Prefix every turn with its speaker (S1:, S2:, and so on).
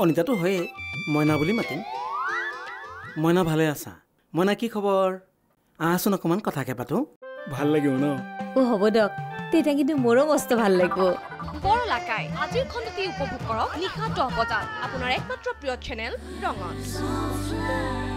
S1: অনিতাটো হয়ে মইনা বুলি মাতিম মইনা ভালে আছা মইনা কি খবৰ আহাচোন অকমান কথাকে পাতো ভাল লাগিব ন
S2: হ'ব দিয়ক তেতিয়া কিন্তু মোৰো মস্ত ভাল লাগিব
S3: বৰলাকাই আজিৰ খণ্ডটি উপভোগ কৰক নিশা 10 বজাত আপোনাৰ একমাত্ৰ প্ৰিয় চেনেল ৰঙত